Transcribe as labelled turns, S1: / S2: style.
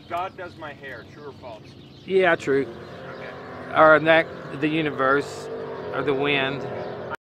S1: God does my hair, true or false?
S2: Yeah, true.
S1: Okay.
S2: Or that the universe, or the wind.